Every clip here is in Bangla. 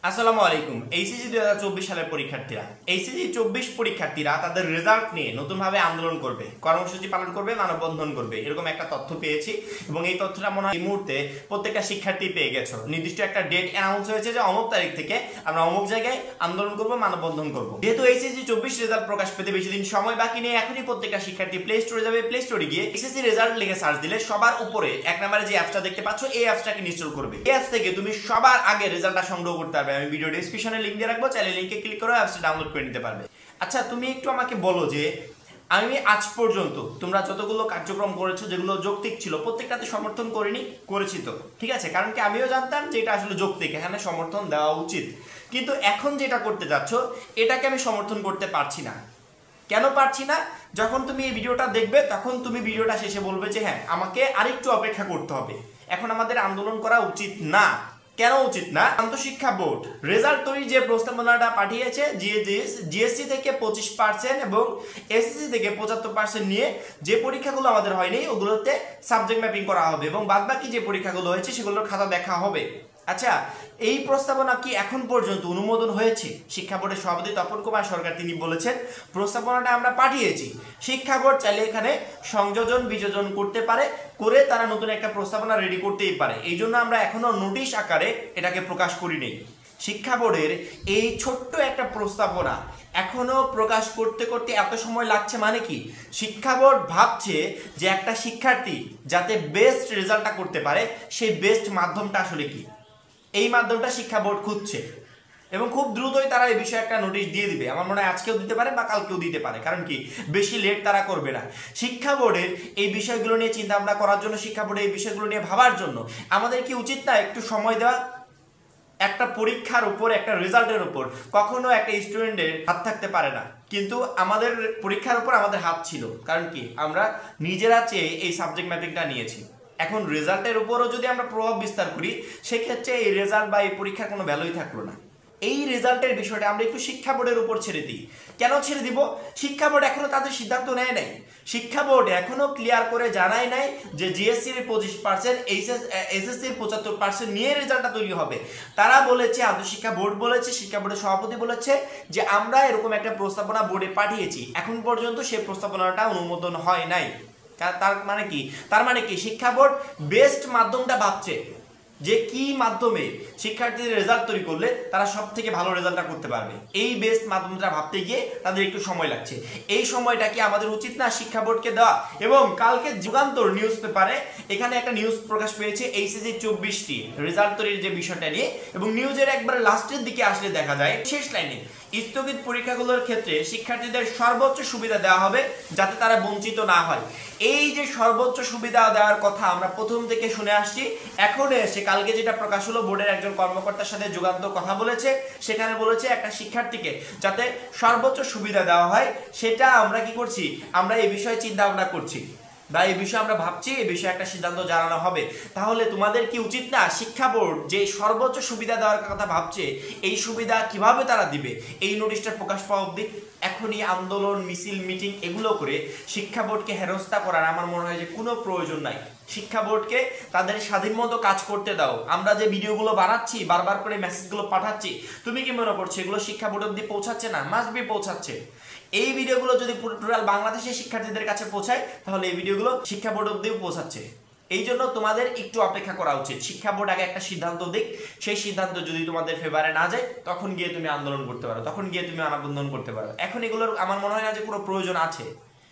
আসসালামু আলাইকুম। এইচএসসি 2024 সালের পরীক্ষার্থীরা, এইচএসসি 24 পরীক্ষার্থীরা তাদের রেজাল্ট নিয়ে নতুনভাবে আন্দোলন করবে, কর্মসূচি পালন করবে, মানববন্ধন করবে, এরকম একটা তথ্য পেয়েছি। এবং এই তথ্যটা মনে হয় এই মুহূর্তে প্রত্যেকটা শিক্ষার্থী পেয়ে গেছো। নির্দিষ্ট একটা ডেট অ্যানাউন্স হয়েছে যে অমুক তারিখ থেকে আমরা অমুক জায়গায় আন্দোলন করব, মানববন্ধন করব। যেহেতু এইচএসসি 24 রেজাল্ট প্রকাশ পেতে বেশি দিন সময় বাকি নেই, এখনই প্রত্যেকটা শিক্ষার্থী প্লে স্টোরে যাবে। প্লে স্টোরে গিয়ে এইচএসসি রেজাল্ট লিখে সার্চ দিলে সবার উপরে এক নম্বরে যে অ্যাপসটা দেখতে পাচ্ছ, এই অ্যাপসটাকে ইনস্টল করবে। এই অ্যাপস থেকে তুমি সবার আগে রেজাল্টটা সংগ্রহ করতে পারবে। আমি ভিডিও ডেসক্রিপশনে লিংক দিয়ে রাখবো, চাইলে লিংকে ক্লিক করে অ্যাপসটা ডাউনলোড করে নিতে পারবে। আচ্ছা, তুমি একটু আমাকে বলো যে আমি আজ পর্যন্ত তোমরা যতগুলো কার্যক্রম করেছো যেগুলো যৌক্তিক ছিল, প্রত্যেকটাতে সমর্থন করিনি? করেছি তো, ঠিক আছে। কারণ কি আমিও জানতাম যে এটা আসলে যৌক্তিক, এখানে সমর্থন দেওয়া উচিত। কিন্তু এখন যেটা করতে যাচ্ছ এটাকে আমি সমর্থন করতে পারছি না। কেন পারছি না? যখন তুমি এই ভিডিওটা দেখবে তখন তুমি ভিডিওটা শেষে বলবে যে হ্যাঁ, আমাকে আরেকটু অপেক্ষা করতে হবে, এখন আমাদের আন্দোলন করা উচিত না। কেন উচিত না? আন্তঃশিক্ষা বোর্ড রেজাল্ট তৈরি যে প্রস্তাবনাটা পাঠিয়েছে, জিএসসি থেকে 25% এবং এসএসসি থেকে 75% নিয়ে যে পরীক্ষাগুলো আমাদের হয়নি ওগুলোতে সাবজেক্ট ম্যাপিং করা হবে এবং বাদবাকি যে পরীক্ষাগুলো হয়েছে সেগুলোর খাতা দেখা হবে। আচ্ছা, এই প্রস্তাবনা কি এখন পর্যন্ত অনুমোদন হয়েছে? শিক্ষা বোর্ডের সভাপতি তপন কুমার সরকার তিনি বলেছেন প্রস্তাবনাটা আমরা পাঠিয়েছি, শিক্ষা বোর্ড চাইলে এখানে সংযোজন বিযোজন করতে পারে, করে তারা নতুন একটা প্রস্তাবনা রেডি করতেই পারে। এই জন্য আমরা এখনো নোটিশ আকারে এটাকে প্রকাশ করিনি। শিক্ষা বোর্ডের এই ছোট্ট একটা প্রস্তাবনা এখনো প্রকাশ করতে করতে এত সময় লাগছে, মানে কি শিক্ষা বোর্ড ভাবছে যে একটা শিক্ষার্থী যাতে বেস্ট রেজাল্টটা করতে পারে সেই বেস্ট মাধ্যমটা আসলে কি, এই মাধ্যমটা শিক্ষা বোর্ড খুঁজছে এবং খুব দ্রুতই তারা এই বিষয়ে একটা নোটিশ দিয়ে দিবে। আমার মনে হয় আজকেও দিতে পারে বা কালকেও দিতে পারে, কারণ কি বেশি লেট তারা করবে না। শিক্ষা বোর্ডের এই বিষয়গুলো নিয়ে চিন্তা ভাবনা করার জন্য, শিক্ষা বোর্ডের এই বিষয়গুলো নিয়ে ভাবার জন্য আমাদের কি উচিত না একটু সময় দেওয়া? একটা পরীক্ষার উপর, একটা রেজাল্টের উপর কখনো একটা স্টুডেন্টের হাত থাকতে পারে না, কিন্তু আমাদের পরীক্ষার উপর আমাদের হাত ছিল। কারণ কি আমরা নিজেরা চেয়ে এই সাবজেক্ট ম্যাপিংটা নিয়েছি। এখন রেজাল্টের উপরও যদি আমরা প্রভাব বিস্তার করি, সেক্ষেত্রে এই রেজাল্ট বা এই পরীক্ষার কোনো ভ্যালুই থাকলো না। এই রেজাল্টের বিষয়টা আমরা একটু শিক্ষা বোর্ডের উপর ছেড়ে দিই। কেন ছেড়ে দিব? শিক্ষা বোর্ড এখনো তাদের সিদ্ধান্ত নেয় নাই। শিক্ষা বোর্ড এখনো ক্লিয়ার করে জানায় নাই যে জিএসসির 25%, এসএসসির 75% নিয়ে রেজাল্টটা তৈরি হবে। তারা বলেছে, আন্তঃশিক্ষা বোর্ড বলেছে, শিক্ষা বোর্ডের সভাপতি বলেছে যে আমরা এরকম একটা প্রস্তাবনা বোর্ডে পাঠিয়েছি, এখন পর্যন্ত সেই প্রস্তাবনাটা অনুমোদন হয় নাই। তার মানে কি শিক্ষা বোর্ড বেস্ট মাধ্যমটা ভাবছে যে কি মাধ্যমে শিক্ষার্থীদের রেজাল্ট তৈরি করলে তারা সব থেকে ভালো রেজাল্টটা করতে পারবে। এই বেস্ট মাধ্যমটা ভাবতে গিয়ে তাদের একটু সময় লাগছে। এই সময়টা কি আমাদের উচিত না শিক্ষা বোর্ডকে দেওয়া? এবং কালকে যুগান্তর নিউজ পেপারে এখানে একটা নিউজ প্রকাশ পেয়েছে এইচএসসি 24টি রেজাল্ট তৈরির যে বিষয়টা নিয়ে, এবং নিউজের একবারে লাস্টের দিকে আসলে দেখা যায় শেষ লাইনে স্থগিত পরীক্ষাগুলোর ক্ষেত্রে শিক্ষার্থীদের সর্বোচ্চ সুবিধা দেওয়া হবে যাতে তারা বঞ্চিত না হয়। এই যে সর্বোচ্চ সুবিধা দেওয়ার কথা আমরা প্রথম থেকে শুনে আসছি, এখন এসে কালকে যেটা প্রকাশ হলো, বোর্ডের একজন কর্মকর্তার সাথে যুগান্তর কথা বলেছে, সেখানে বলেছে একটা শিক্ষার্থীকে যাতে সর্বোচ্চ সুবিধা দেওয়া হয় সেটা আমরা কি করছি, আমরা এই বিষয়ে চিন্তা ভাবনা করছি বা এই বিষয়ে আমরা ভাবছি, এই বিষয়ে একটা সিদ্ধান্ত জানানো হবে। তাহলে তোমাদের কি উচিত না শিক্ষা বোর্ড যে সর্বোচ্চ সুবিধা দেওয়ার কথা ভাবছে, এই সুবিধা কিভাবে তারা দিবে এই নোটিশটা প্রকাশ পাওয়া অবধি এখনই আন্দোলন, মিছিল, মিটিং এগুলো করে শিক্ষা বোর্ডকে হেনস্থা করার আমার মনে হয় যে কোনো প্রয়োজন নাই। শিক্ষা বোর্ডকে তাদের স্বাধীন মতো কাজ করতে দাও। আমরা যে ভিডিওগুলো বানাচ্ছি, বারবার করে মেসেজগুলো পাঠাচ্ছি, তুমি কি মনে করছো এগুলো শিক্ষা বোর্ড অবধি পৌঁছাচ্ছে না? মাস্ট বি পৌঁছাচ্ছে। এই ভিডিওগুলো যদি টোটাল বাংলাদেশের শিক্ষার্থীদের কাছে পৌঁছায় তাহলে এই ভিডিওগুলো শিক্ষা বোর্ড অবধিও পৌঁছাচ্ছে। এই জন্য তোমাদের একটু অপেক্ষা করা উচিত। শিক্ষা বোর্ড আগে একটা সিদ্ধান্ত দিক, সেই সিদ্ধান্ত যদি তোমাদের ফেভারে না যায় তখন গিয়ে তুমি আন্দোলন করতে পারো, তখন গিয়ে তুমি মানববন্ধন করতে পারো। এখন এগুলোর আমার মনে হয় না যে কোনো প্রয়োজন আছে।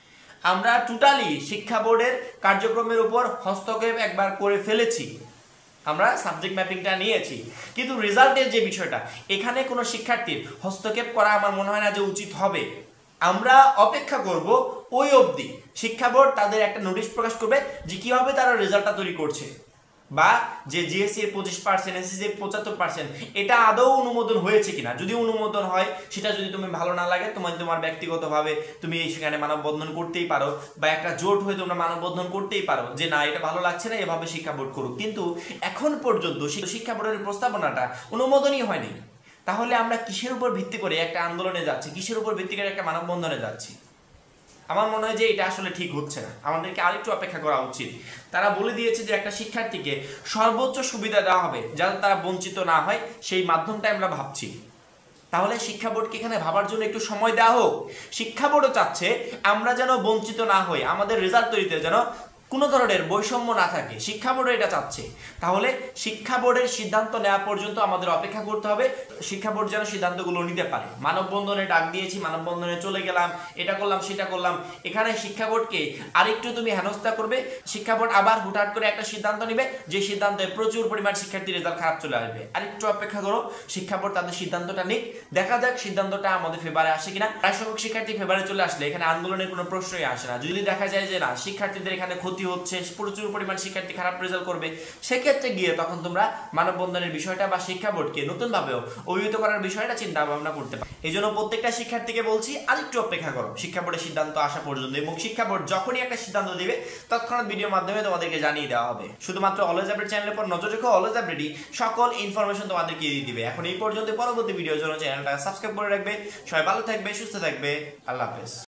আমরা টোটালি শিক্ষা বোর্ডের কার্যক্রমের উপর হস্তক্ষেপ একবার করে ফেলেছি, আমরা সাবজেক্ট ম্যাপিংটা নিয়েছি, কিন্তু রেজাল্টের যে বিষয়টা এখানে কোনো শিক্ষার্থীর হস্তক্ষেপ করা আমার মনে হয় না যে উচিত হবে। আমরা অপেক্ষা করব ওই অবধি শিক্ষা বোর্ড তাদের একটা নোটিশ প্রকাশ করবে যে কিভাবে তারা রেজাল্টটা তৈরি করছে, বা যে জিএসসি এর 25%, এসএসসি এর 75% এটা আদৌ অনুমোদন হয়েছে কিনা। যদি অনুমোদন হয়, সেটা যদি তুমি ভালো না লাগে, তোমার ব্যক্তিগতভাবে তুমি সেখানে মানববন্ধন করতেই পারো, বা একটা জোট হয়ে তোমরা মানববন্ধন করতেই পারো যে না এটা ভালো লাগছে না, এভাবে শিক্ষা বোর্ড করুক। কিন্তু এখন পর্যন্ত শিক্ষা বোর্ডের প্রস্তাবনাটা অনুমোদনই হয়নি। তাহলে আমরা কিসের উপর ভিত্তি করে একটা আন্দোলনে যাচ্ছি, কিসের উপর ভিত্তি করে একটা মানববন্ধনে যাচ্ছি? আমার মনে হয় যে এটা আসলে ঠিক হচ্ছে না, আমাদেরকে আরেকটু অপেক্ষা করা উচিত। তারা বলে দিয়েছে যে একটা শিক্ষার্থীকে সর্বোচ্চ সুবিধা দেওয়া হবে যাতে তারা বঞ্চিত না হয়, সেই মাধ্যমটা আমরা ভাবছি। তাহলে শিক্ষা বোর্ডকে এখানে ভাবার জন্য একটু সময় দেওয়া হোক। শিক্ষা বোর্ডও চাচ্ছে আমরা যেন বঞ্চিত না হই, আমাদের রেজাল্ট তৈরিতে যেন কোনো ধরনের বৈষম্য না থাকে, শিক্ষা বোর্ডও এটা চাচ্ছে। তাহলে শিক্ষা বোর্ডের সিদ্ধান্ত নেওয়া পর্যন্ত আমাদের অপেক্ষা করতে হবে, শিক্ষা বোর্ড যেন সিদ্ধান্তগুলো নিতে পারে। মানববন্ধনে ডাক দিয়েছি, মানববন্ধনে চলে গেলাম, এটা করলাম সেটা করলাম, এখানে শিক্ষা বোর্ডকে আরেকটু তুমি হেনস্থা করবে, শিক্ষা বোর্ড আবার হুটহাট করে একটা সিদ্ধান্ত নেবে, যে সিদ্ধান্তে প্রচুর পরিমাণ শিক্ষার্থীর রেজাল্ট খারাপ চলে আসবে। আরেকটু অপেক্ষা করো, শিক্ষা বোর্ড তাদের সিদ্ধান্তটা নিক, দেখা যাক সিদ্ধান্তটা আমাদের ফেভারে আসে কিনা। প্রায় সংখ্যক শিক্ষার্থী ফেভারে চলে আসলে এখানে আন্দোলনের কোনো প্রশ্নই আসে না। যদি দেখা যায় যে না, শিক্ষার্থীদের এখানে ক্ষতি হচ্ছে, প্রচুর পরিমাণ শিক্ষার্থী খারাপ রেজাল্ট করবে, সেক্ষেত্রে গিয়ে তখন তোমরা মানববন্ধনের বিষয়টা বা শিক্ষা বোর্ডকে নতুন ভাবেও অভিহিত করার বিষয়টা চিন্তা ভাবনা করতে পারো। এই জন্য প্রত্যেকটা শিক্ষার্থীকে বলছি আরেকটু অপেক্ষা করো শিক্ষা বোর্ডের সিদ্ধান্ত আসা পর্যন্ত, এবং শিক্ষা বোর্ড যখনই একটা সিদ্ধান্ত দিবে তৎক্ষণাৎ ভিডিওর মাধ্যমে তোমাদেরকে জানিয়ে দেওয়া হবে। শুধুমাত্র অলওয়েজ আপডেট চ্যানেলের পর নজর রেখো, অলওয়েজ আপডেটই সকল ইনফরমেশন তোমাদেরকে দিয়ে দিবে। এখন এই পর্যন্ত, পরবর্তী ভিডিওর জন্য চ্যানেলটা সাবস্ক্রাইব করে রাখবে। সবাই ভালো থাকবে, সুস্থ থাকবে, আল্লাহ হাফেজ।